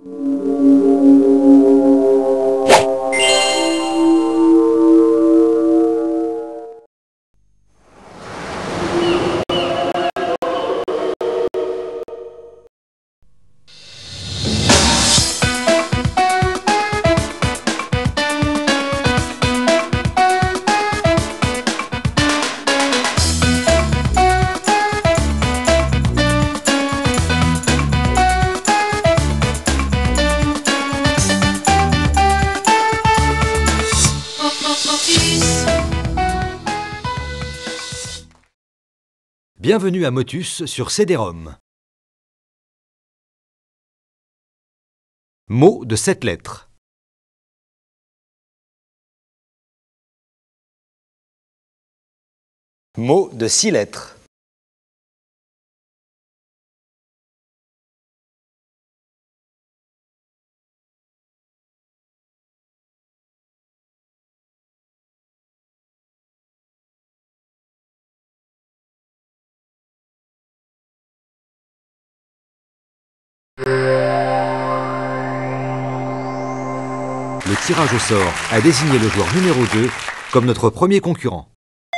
Bienvenue à Motus sur CD-ROM. Mots de 7 lettres. Mots de 6 lettres. Le tirage au sort a désigné le joueur numéro 2 comme notre premier concurrent.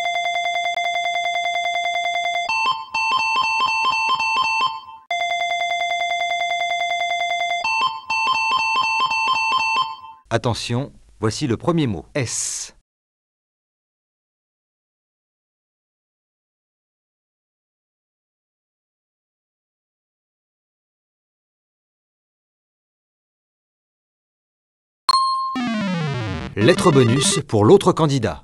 Attention, voici le premier mot, S. Lettre bonus pour l'autre candidat.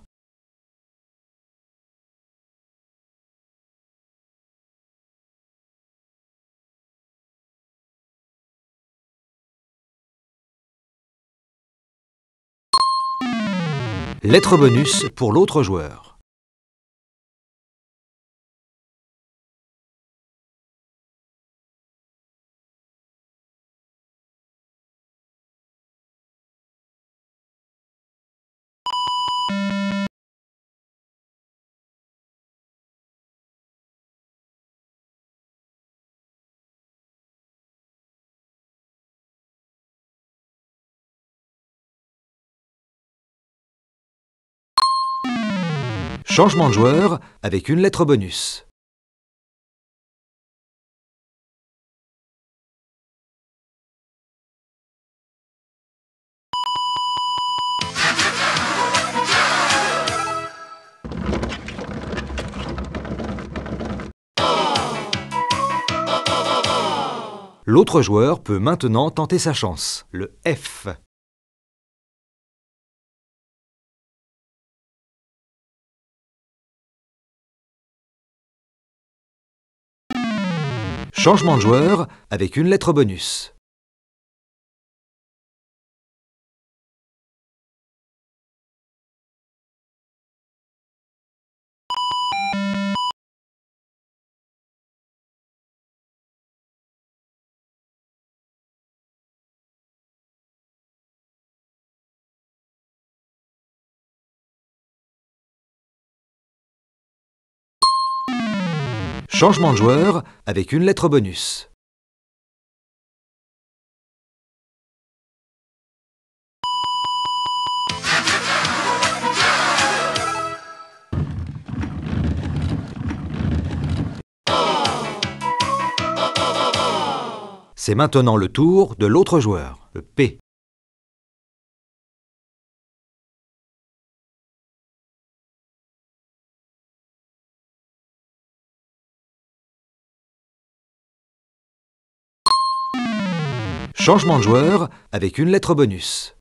Lettre bonus pour l'autre joueur. Changement de joueur avec une lettre bonus. L'autre joueur peut maintenant tenter sa chance, le F. Changement de joueur avec une lettre bonus. Changement de joueur avec une lettre bonus. C'est maintenant le tour de l'autre joueur, le P. Changement de joueur avec une lettre bonus.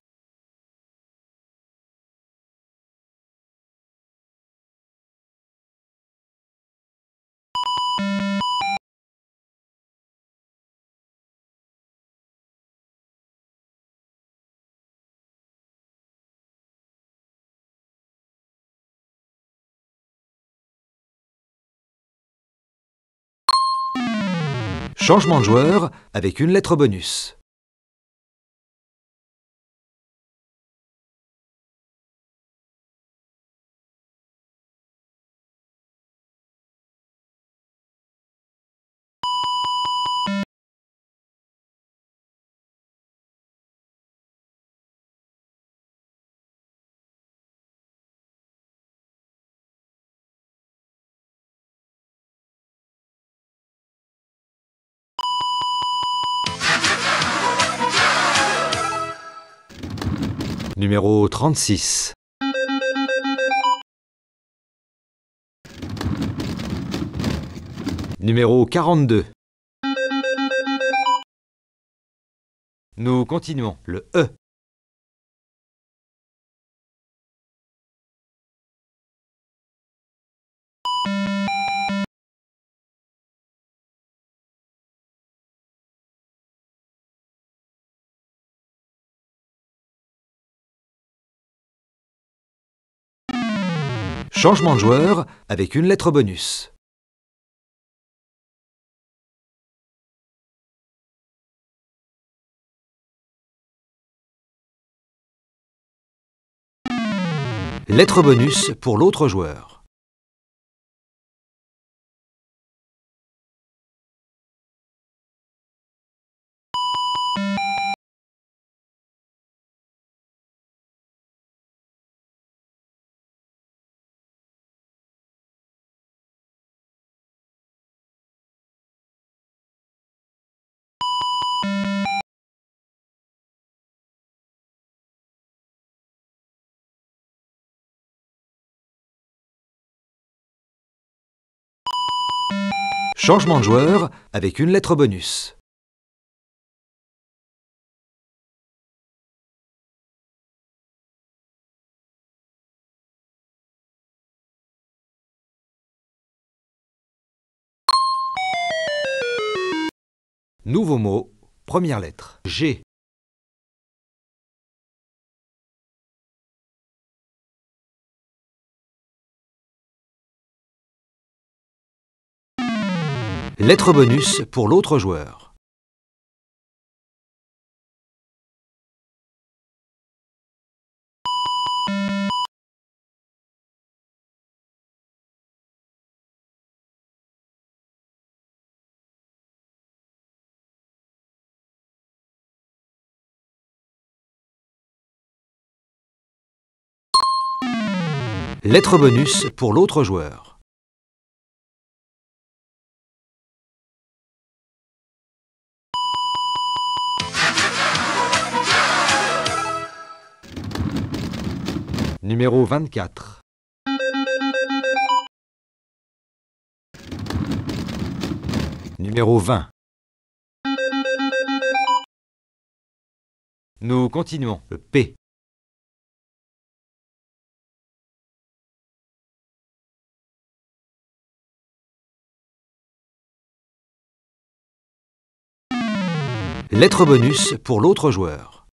Changement de joueur avec une lettre bonus. Numéro 36. Numéro 42. Nous continuons. Le E. Changement de joueur avec une lettre bonus. Lettre bonus pour l'autre joueur. Changement de joueur avec une lettre bonus. Nouveau mot, première lettre. G. Lettre bonus pour l'autre joueur. Lettre bonus pour l'autre joueur. Numéro 24. Numéro 20. Nous continuons. Le P. Lettre bonus pour l'autre joueur.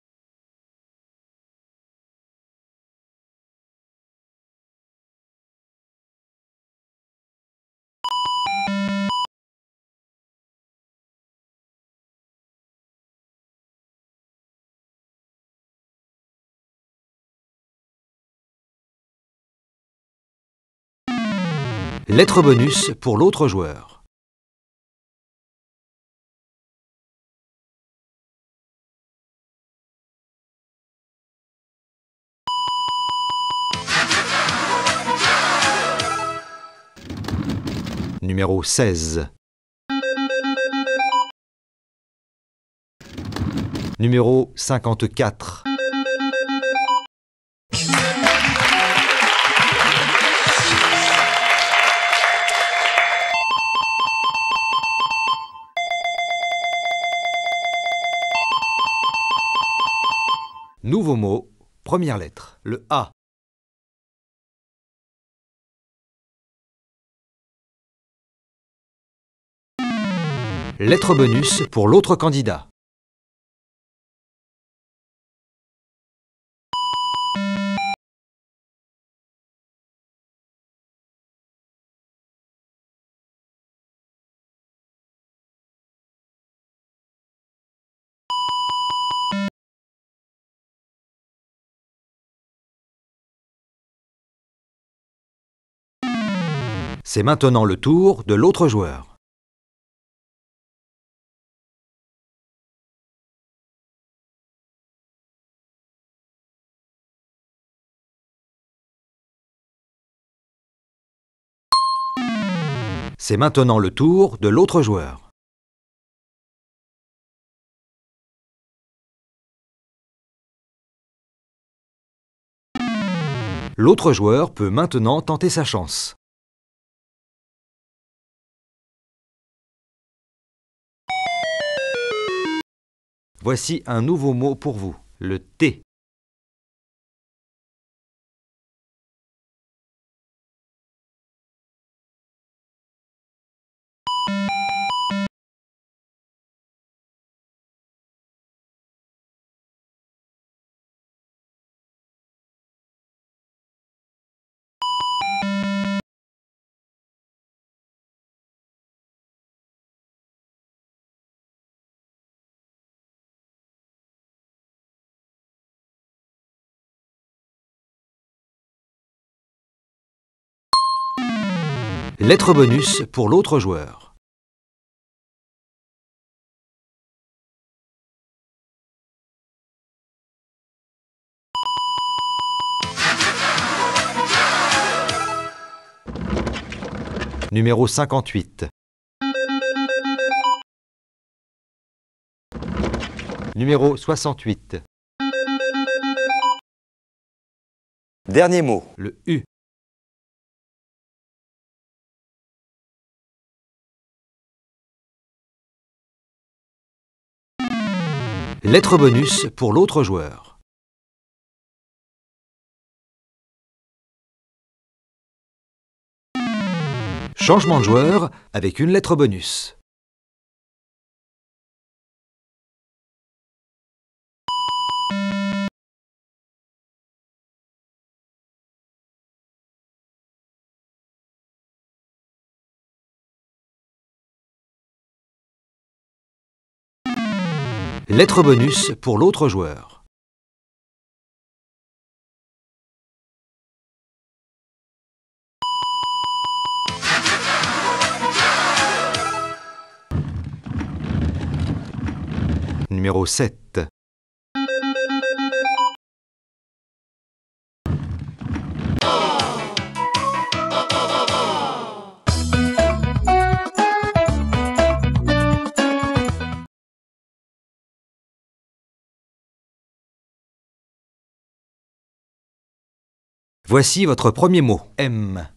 Lettre bonus pour l'autre joueur. Numéro 16. Numéro 54. Nouveau mot, première lettre. Le A. Lettre bonus pour l'autre candidat. C'est maintenant le tour de l'autre joueur. C'est maintenant le tour de l'autre joueur. L'autre joueur peut maintenant tenter sa chance. Voici un nouveau mot pour vous, le thé. Lettre bonus pour l'autre joueur. Numéro 58. Numéro 68. Dernier mot. Le U. Lettre bonus pour l'autre joueur. Changement de joueur avec une lettre bonus. Lettre bonus pour l'autre joueur. Numéro 7. Voici votre premier mot, M.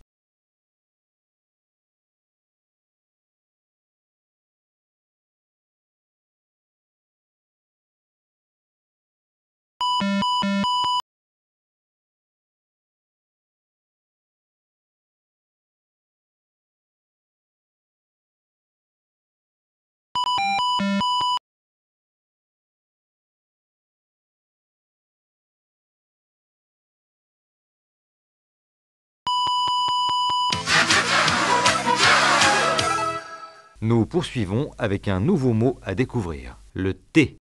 Nous poursuivons avec un nouveau mot à découvrir, le T.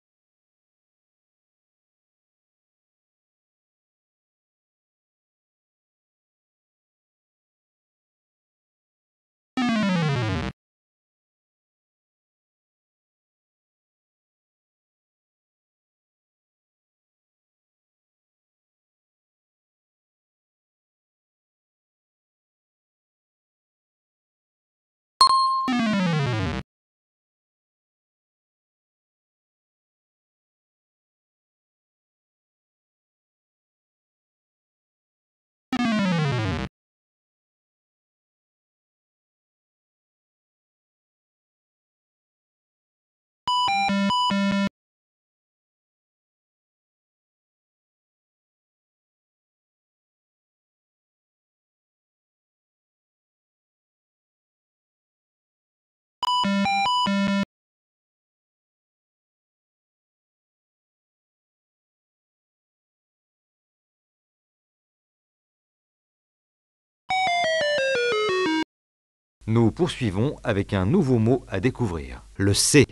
Nous poursuivons avec un nouveau mot à découvrir, le C.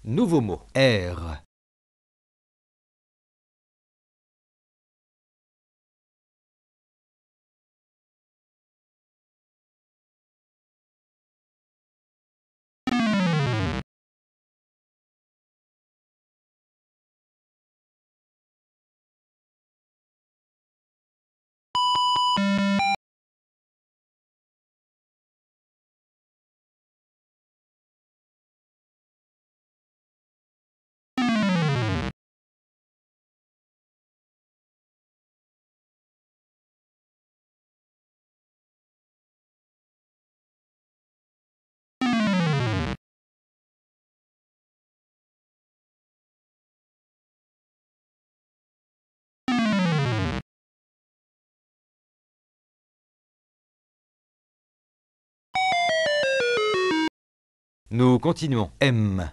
Nouveau mot. R. Nous continuons. M.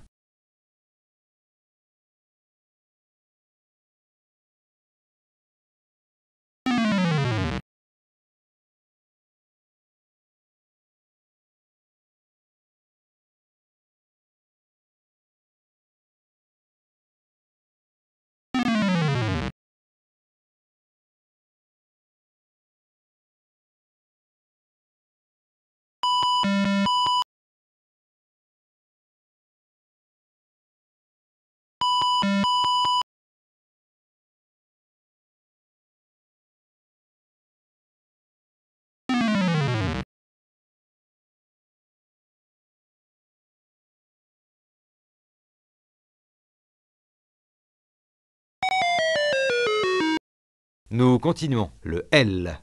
Nous continuons. Le L.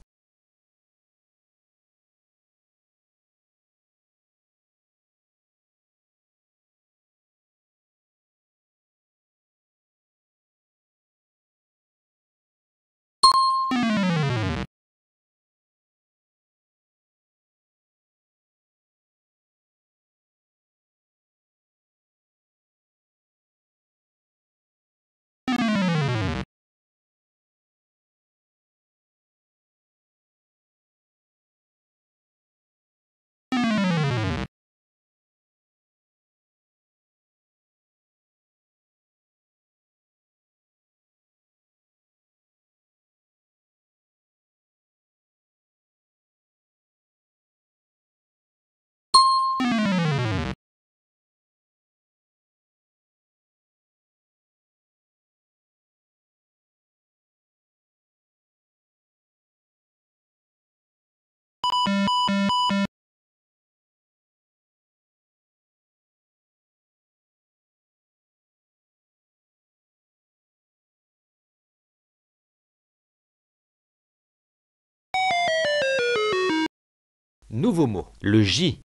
Nouveau mot. Le J.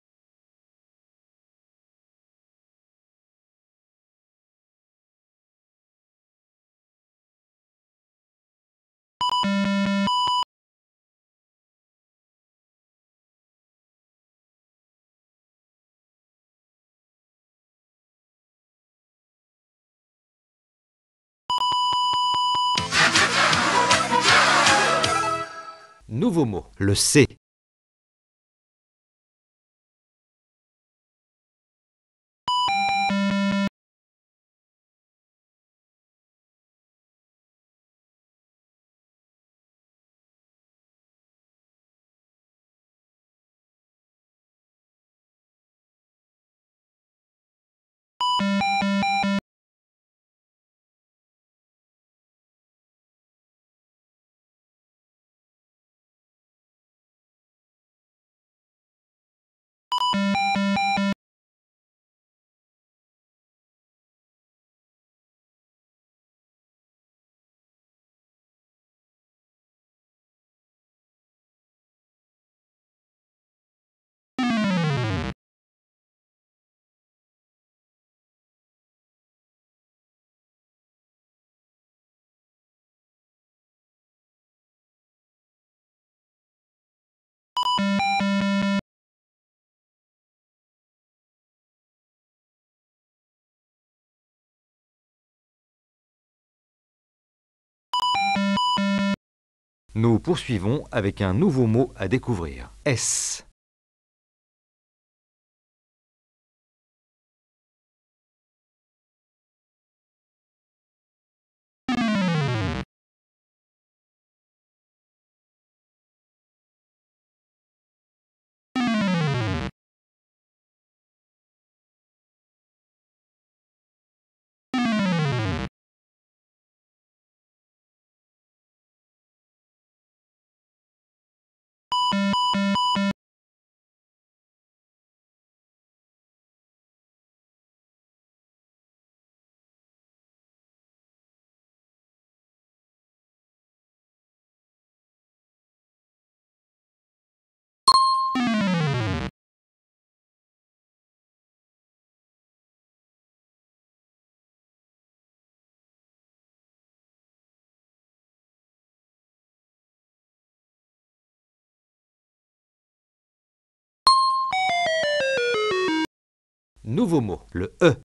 Nouveau mot. Le C. Nous poursuivons avec un nouveau mot à découvrir. S. Nouveau mot, le E.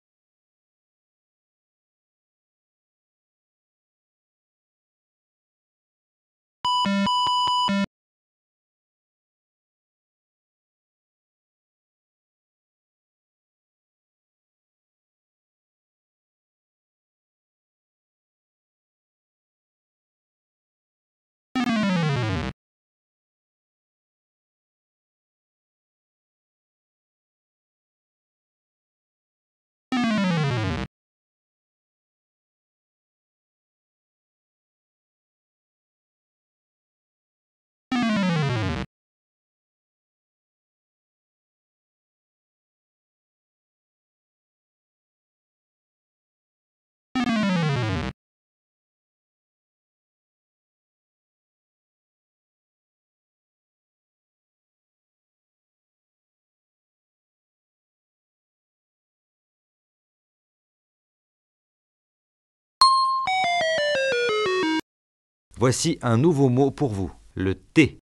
Voici un nouveau mot pour vous, le T.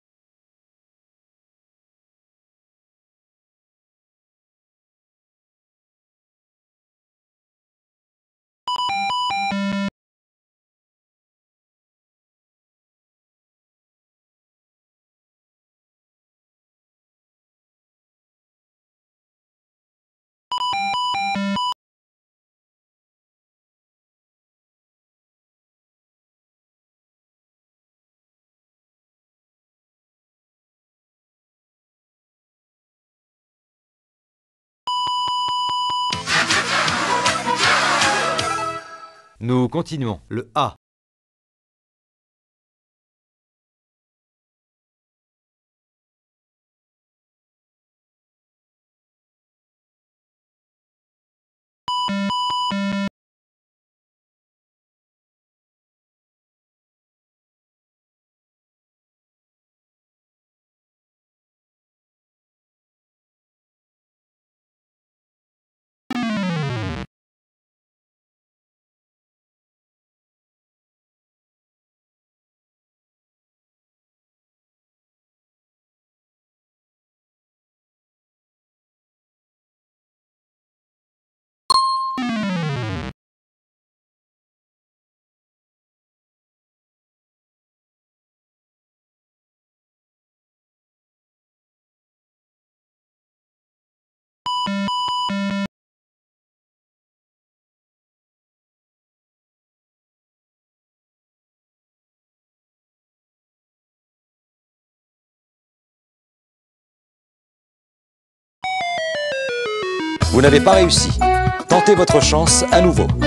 Nous continuons, le A. Vous n'avez pas réussi. Tentez votre chance à nouveau.